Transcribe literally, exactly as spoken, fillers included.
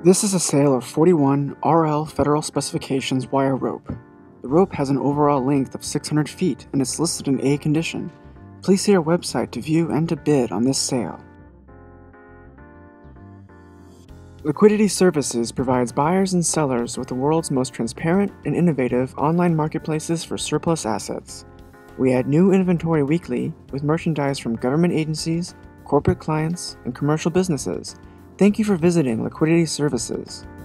This is a sale of forty-one R L Federal Specifications wire rope. The rope has an overall length of six hundred feet and is listed in A condition. Please see our website to view and to bid on this sale. Liquidity Services provides buyers and sellers with the world's most transparent and innovative online marketplaces for surplus assets. We add new inventory weekly with merchandise from government agencies, corporate clients, and commercial businesses. Thank you for visiting Liquidity Services.